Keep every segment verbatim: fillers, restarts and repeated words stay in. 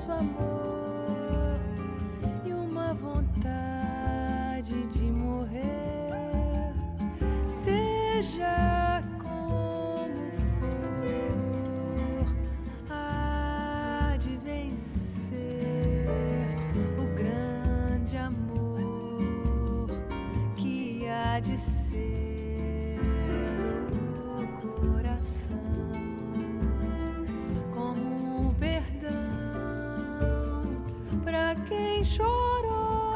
falso amor e uma vontade de morrer. Seja como for, há de vencer o grande amor que há de ser no coração, como um perdão pra quem chorou.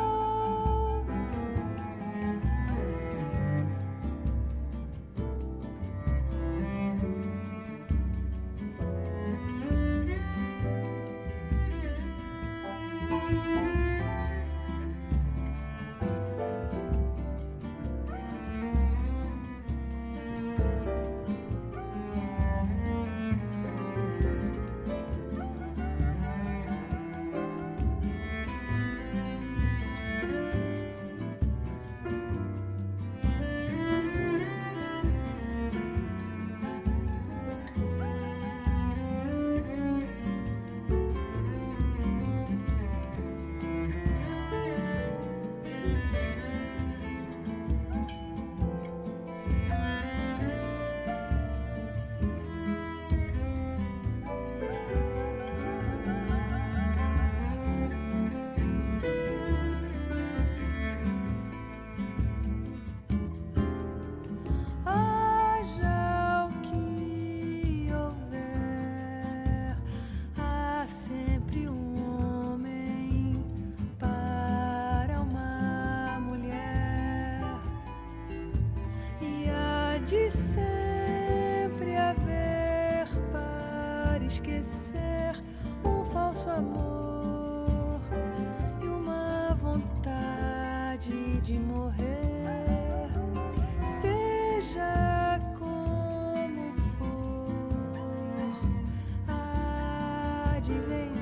De sempre haver para esquecer um falso amor e uma vontade de morrer. Seja como for, há de vencer